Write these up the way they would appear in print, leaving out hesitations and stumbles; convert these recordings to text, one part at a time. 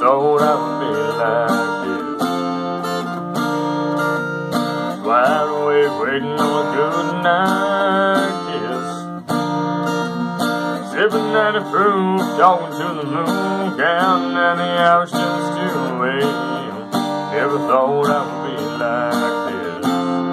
thought I would be like this. Wide awake waiting on a good night kiss. Sipping 90 proof, talking to the moon, counting down the hours just to wait. Never thought I would be like this.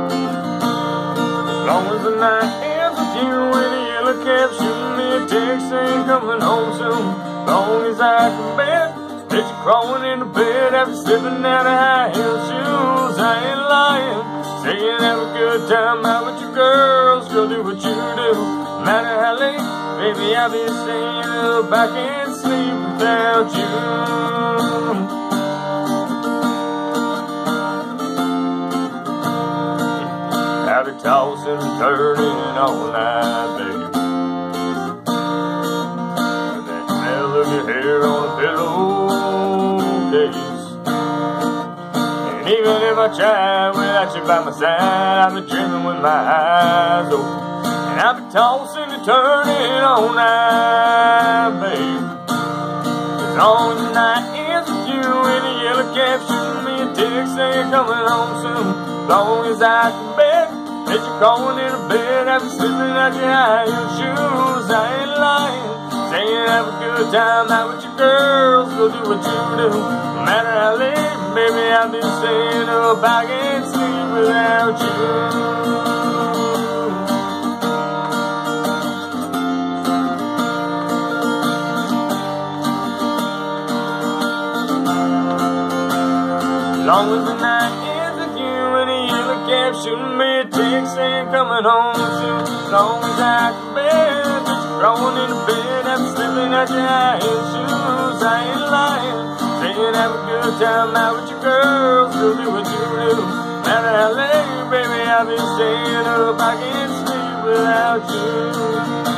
As long as the night ends with you in a yellow cab, shooting me a text saying coming home soon. As long as I can bet, picture crawling in the bed after slipping out of high heel shoes. I ain't lying, saying have a good time out with your girls. Go do what you do, no matter how late. Baby, I'll be staying up, I can't sleep without you. I'll be tossing and turning all night, baby. That smell of your hair on a pillowcase. And even if I try without you by my side, I'll be dreaming with my eyes open. And I'll be tossing and turning all night, babe. As long as the night ends with you in a yellow cab, shooting me a text saying coming home soon. As long as I can bet that you're calling in a bed after slipping out your high heel shoes. I ain't lying, saying have a good time out with your girls. Go do what you do, no matter how late. Baby, I'll be staying up, I can't sleep without you. As long as the night ends with you in a yellow cab, shooting me a text saying coming home soon. As long as I can bear that you're crawling in the bed after slipping out your high heel shoes. I ain't lying, saying have a good time out with your girls. Go do what you do, no matter how late. Baby, I'll be staying up, I can't sleep without you.